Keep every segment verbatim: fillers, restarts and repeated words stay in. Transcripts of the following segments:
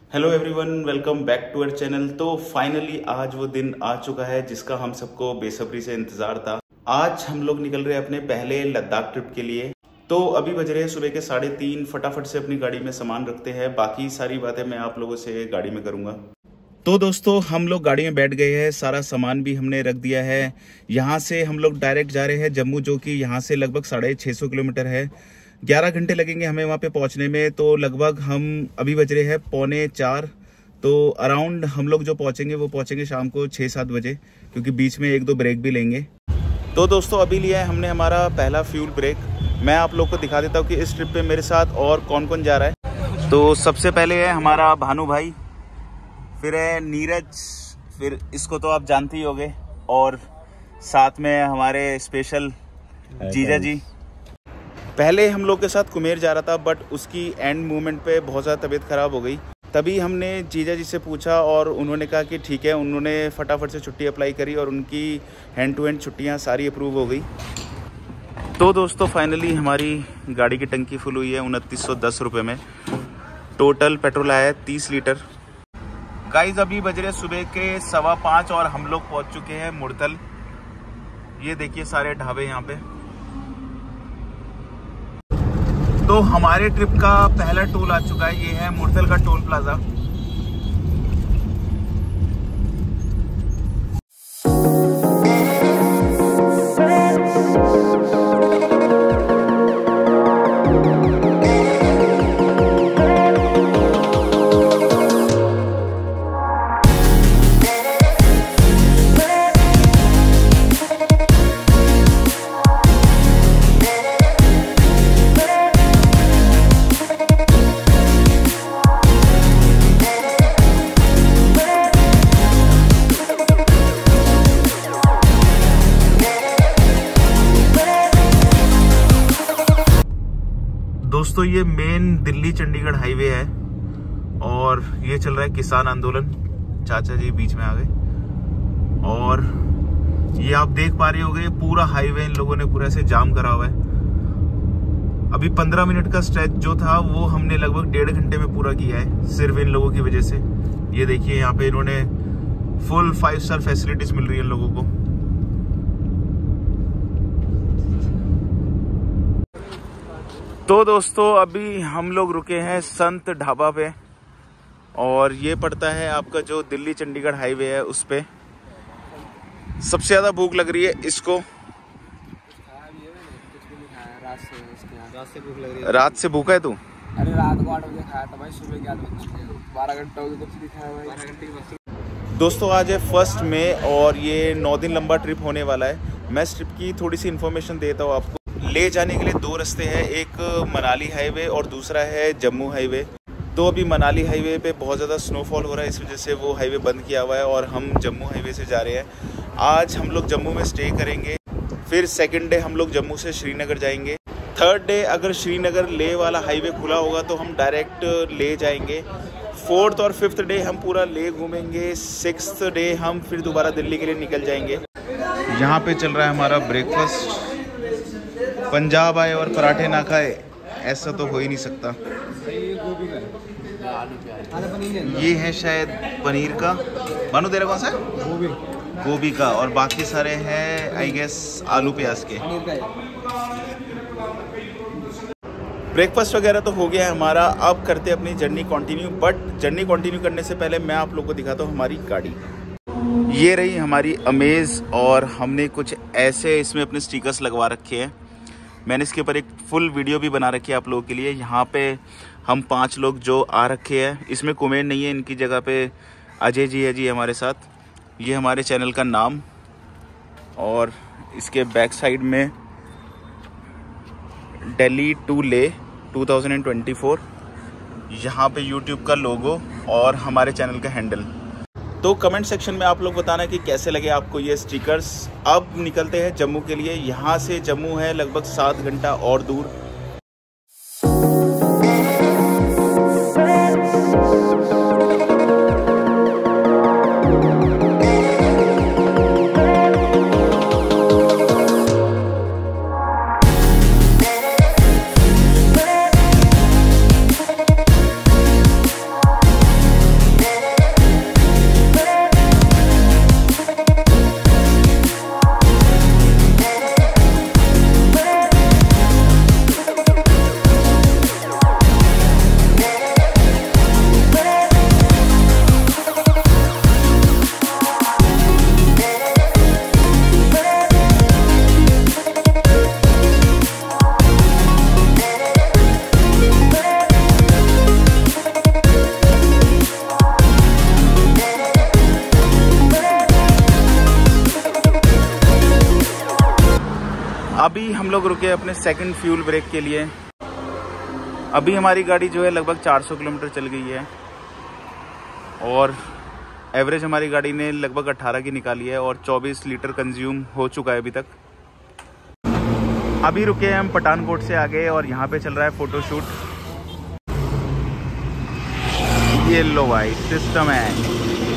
Hello everyone, welcome back to our channel. तो finally आज वो दिन आ चुका है जिसका हम सबको बेसब्री से इंतजार था। आज हम लोग निकल रहे हैं अपने पहले लद्दाख ट्रिप के लिए। तो अभी बज रहे हैं सुबह के साढ़े तीन। फटाफट से अपनी गाड़ी में सामान रखते हैं, बाकी सारी बातें मैं आप लोगों से गाड़ी में करूंगा। तो दोस्तों हम लोग गाड़ी में बैठ गए हैं, सारा सामान भी हमने रख दिया है। यहाँ से हम लोग डायरेक्ट जा रहे हैं जम्मू, जो कि यहाँ से लगभग साढ़े छः सौ किलोमीटर है। ग्यारह घंटे लगेंगे हमें वहाँ पे पहुँचने में। तो लगभग हम अभी बज रहे हैं पौने चार। तो अराउंड हम लोग जो पहुँचेंगे वो पहुँचेंगे शाम को छः सात बजे, क्योंकि बीच में एक दो ब्रेक भी लेंगे। तो दोस्तों अभी लिया है हमने हमारा पहला फ्यूल ब्रेक। मैं आप लोग को दिखा देता हूँ कि इस ट्रिप पे मेरे साथ और कौन कौन जा रहा है। तो सबसे पहले है हमारा भानु भाई, फिर है नीरज, फिर इसको तो आप जानते ही होंगे, और साथ में हमारे स्पेशल जीजा जी। पहले हम लोग के साथ कुमेर जा रहा था, बट उसकी एंड मोमेंट पे बहुत ज़्यादा तबीयत ख़राब हो गई। तभी हमने जीजा जी से पूछा और उन्होंने कहा कि ठीक है। उन्होंने फटाफट से छुट्टी अप्लाई करी और उनकी हैंड टू हैंड छुट्टियाँ सारी अप्रूव हो गई। तो दोस्तों फाइनली हमारी गाड़ी की टंकी फुल हुई है उनतीस सौ दस रुपये में। टोटल पेट्रोल आया है तीस लीटर। गाइज अभी बज रहे सुबह के सवा पाँच और हम लोग पहुंच चुके हैं मुर्तल। ये देखिए सारे ढाबे यहाँ पे। तो हमारे ट्रिप का पहला टोल आ चुका है, ये है मुर्तल का टोल प्लाजा। दोस्तों ये मेन दिल्ली चंडीगढ़ हाईवे है और ये चल रहा है किसान आंदोलन। चाचा जी बीच में आ गए और ये आप देख पा रहे होंगे पूरा हाईवे इन लोगों ने पूरा ऐसे जाम करा हुआ है। अभी पंद्रह मिनट का स्ट्रेच जो था वो हमने लगभग डेढ़ घंटे में पूरा किया है, सिर्फ इन लोगों की वजह से। ये देखिए यहाँ पे इन्होंने फुल फाइव स्टार फैसिलिटीज मिल रही है इन लोगों को। तो दोस्तों अभी हम लोग रुके हैं संत ढाबा पे, और ये पड़ता है आपका जो दिल्ली चंडीगढ़ हाईवे है उस पे। सबसे ज्यादा भूख लग रही है इसको। रात से भूखा है तू? अरे रात को आठ बजे खाया था भाई, सुबह के आठ बजे, बारह घंटा हो गया कुछ नहीं खाया भाई, बारह घंटे। दोस्तों आज है फर्स्ट मई और ये नौ दिन लंबा ट्रिप होने वाला है। मैं इस ट्रिप की थोड़ी सी इन्फॉर्मेशन देता हूँ आपको। ले जाने के लिए दो रास्ते हैं, एक मनाली हाईवे और दूसरा है जम्मू हाईवे। तो अभी मनाली हाईवे पे बहुत ज़्यादा स्नोफॉल हो रहा है, इस वजह से वो हाईवे बंद किया हुआ है और हम जम्मू हाईवे से जा रहे हैं। आज हम लोग जम्मू में स्टे करेंगे, फिर सेकंड डे हम लोग जम्मू से श्रीनगर जाएंगे। थर्ड डे अगर श्रीनगर ले वाला हाईवे खुला होगा तो हम डायरेक्ट ले जाएंगे। फोर्थ और फिफ्थ डे हम पूरा ले घूमेंगे। सिक्स्थ डे हम फिर दोबारा दिल्ली के लिए निकल जाएंगे। यहाँ पे चल रहा है हमारा ब्रेकफास्ट। पंजाब आए और पराठे ना खाए ऐसा तो हो ही नहीं सकता। ये है शायद पनीर का। बानू तेरा कौन सा? गोभी। गोभी का, और बाकी सारे हैं आई गेस आलू प्याज के। ब्रेकफास्ट वगैरह तो हो गया है हमारा। अब करते हैं अपनी journey continue, but journey continue करने से पहले मैं आप लोगों को दिखाता हूँ हमारी गाड़ी। ये रही हमारी अमेज, और हमने कुछ ऐसे इसमें अपने स्टिकर्स लगवा रखे हैं। मैंने इसके ऊपर एक फुल वीडियो भी बना रखी है आप लोगों के लिए। यहाँ पे हम पांच लोग जो आ रखे हैं, इसमें कुमेर नहीं है, इनकी जगह पे अजय जी है जी हमारे साथ। ये हमारे चैनल का नाम, और इसके बैक साइड में Delhi to Leh two thousand twenty four, यहाँ पे यूट्यूब का लोगो और हमारे चैनल का हैंडल। तो कमेंट सेक्शन में आप लोग बताना कि कैसे लगे आपको ये स्टिकर्स। अब निकलते हैं जम्मू के लिए। यहाँ से जम्मू है लगभग सात घंटा और दूर। अभी हम लोग रुके अपने सेकंड फ्यूल ब्रेक के लिए। अभी हमारी गाड़ी जो है लगभग चार सौ किलोमीटर चल गई है और एवरेज हमारी गाड़ी ने लगभग अठारह की निकाली है और चौबीस लीटर कंज्यूम हो चुका है अभी तक। अभी रुके हैं हम पठानकोट से आगे और यहाँ पे चल रहा है फोटोशूट। ये लो भाई सिस्टम है।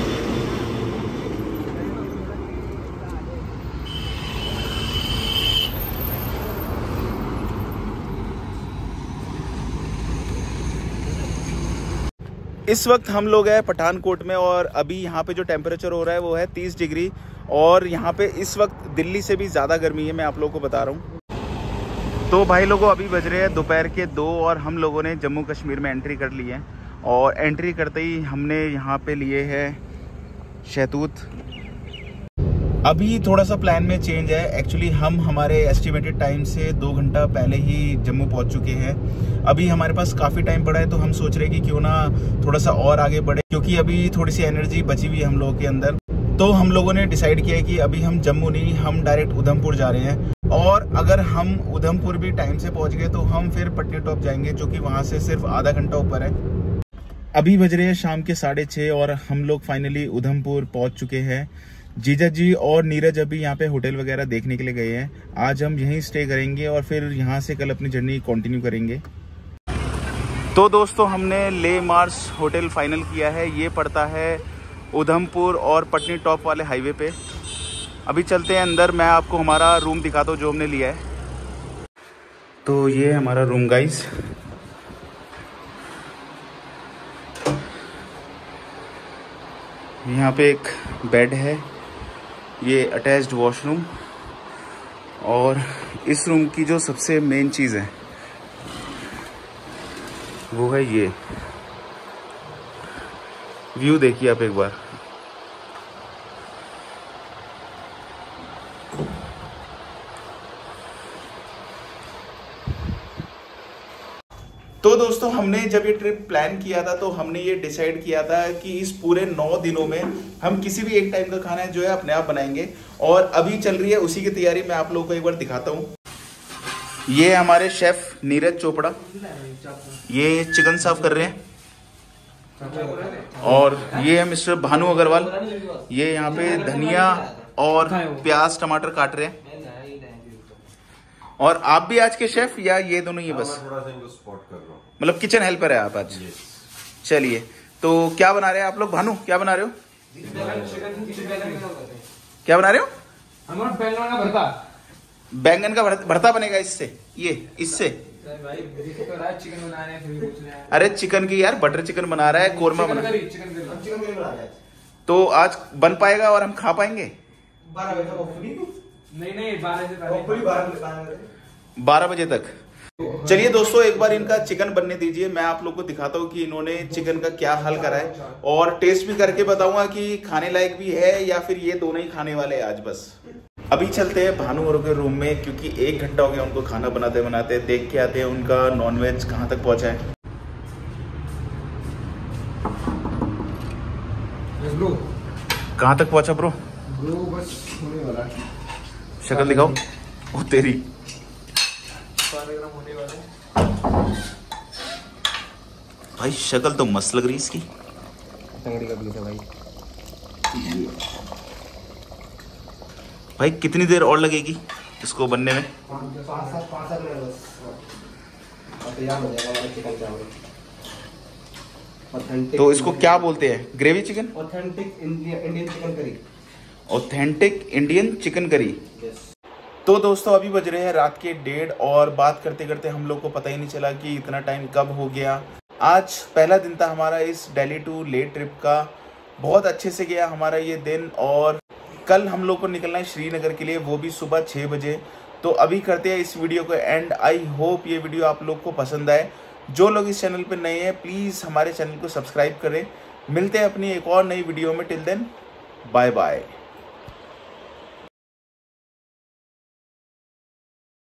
इस वक्त हम लोग हैं पठानकोट में और अभी यहाँ पे जो टेम्परेचर हो रहा है वो है तीस डिग्री और यहाँ पे इस वक्त दिल्ली से भी ज़्यादा गर्मी है, मैं आप लोगों को बता रहा हूँ। तो भाई लोगों अभी बज रहे हैं दोपहर के दो और हम लोगों ने जम्मू कश्मीर में एंट्री कर ली है और एंट्री करते ही हमने यहाँ पे लिए है शहतूत। अभी थोड़ा सा प्लान में चेंज है। एक्चुअली हम हमारे एस्टिमेटेड टाइम से दो घंटा पहले ही जम्मू पहुंच चुके हैं। अभी हमारे पास काफ़ी टाइम पड़ा है तो हम सोच रहे हैं कि क्यों ना थोड़ा सा और आगे बढ़े, क्योंकि अभी थोड़ी सी एनर्जी बची हुई है हम लोगों के अंदर। तो हम लोगों ने डिसाइड किया है कि अभी हम जम्मू नहीं, हम डायरेक्ट उधमपुर जा रहे हैं और अगर हम उधमपुर भी टाइम से पहुँच गए तो हम फिर पटनी टॉप जाएंगे जो कि वहाँ से सिर्फ आधा घंटा ऊपर है। अभी बज रहे हैं शाम के साढ़े छः और हम लोग फाइनली उधमपुर पहुँच चुके हैं। जीजा जी और नीरज अभी यहाँ पे होटल वगैरह देखने के लिए गए हैं। आज हम यहीं स्टे करेंगे और फिर यहाँ से कल अपनी जर्नी कंटिन्यू करेंगे। तो दोस्तों हमने ले मार्स होटल फाइनल किया है। ये पड़ता है उधमपुर और पटनी टॉप वाले हाईवे पे। अभी चलते हैं अंदर, मैं आपको हमारा रूम दिखाता हूँ जो हमने लिया है। तो ये हमारा रूम गाइस। यहाँ पे एक बेड है, ये अटैच्ड वॉशरूम और इस रूम की जो सबसे मेन चीज़ है वो है ये व्यू। देखिए आप एक बार। तो दोस्तों हमने जब ये ट्रिप प्लान किया था तो हमने ये डिसाइड किया था कि इस पूरे नौ दिनों में हम किसी भी एक टाइम का खाना जो है अपने आप बनाएंगे और अभी चल रही है उसी की तैयारी। मैं आप लोगों को एक बार दिखाता हूँ। ये हमारे शेफ नीरज चोपड़ा, ये चिकन सर्व कर रहे हैं और ये है मिस्टर भानु अग्रवाल, ये यहाँ पे धनिया और प्याज टमाटर काट रहे हैं। और आप भी आज के शेफ या ये दोनों ही बस? थोड़ा सा इनको सपोर्ट कर रहा हूं, मतलब किचन हेल्पर है आप आज? चलिए, तो क्या बना रहे हैं आप लोग? भानु क्या बना रहे हो? क्या बना रहे हो? बैंगन का भरता। बैंगन का भरता बनेगा इससे? ये इससे? चिकन बना रहे हैं। अरे चिकन की यार, बटर चिकन बना रहा है, कोरमा बना रहा है। तो आज बन पाएगा और हम खा पाएंगे? नहीं नहीं बारह बजे तक। चलिए दोस्तों एक बार इनका चिकन बनने दीजिए, मैं आप लोग को दिखाता हूँ कि इन्होंने चिकन का क्या हाल करा है और टेस्ट भी करके बताऊंगा कि खाने लायक भी है या फिर ये दोनों ही खाने वाले हैं आज बस। अभी चलते हैं भानु और के रूम में क्योंकि एक घंटा हो गया उनको खाना बनाते बनाते। देख के आते हैं उनका नॉनवेज कहाँ तक पहुँचा है। कहाँ तक पहुँचा ब्रो? ब्रो बस होने वाला है। शक्ल दिखाओ। ओ तेरी, भाई शक्ल तो मस्त लग रही इसकी। तंगड़ी का पीस है भाई। भाई कितनी देर और लगेगी इसको बनने में? तो इसको क्या बोलते हैं? Gravy chicken? Authentic Indian chicken curry. Authentic Indian chicken curry. तो दोस्तों अभी बज रहे हैं रात के डेढ़ और बात करते करते हम लोग को पता ही नहीं चला कि इतना टाइम कब हो गया। आज पहला दिन था हमारा इस दिल्ली टू ले ट्रिप का। बहुत अच्छे से गया हमारा ये दिन और कल हम लोग को निकलना है श्रीनगर के लिए, वो भी सुबह छः बजे। तो अभी करते हैं इस वीडियो को एंड। आई होप ये वीडियो आप लोग को पसंद आए। जो लोग इस चैनल पर नए हैं प्लीज़ हमारे चैनल को सब्सक्राइब करें। मिलते हैं अपनी एक और नई वीडियो में। Till then bye bye.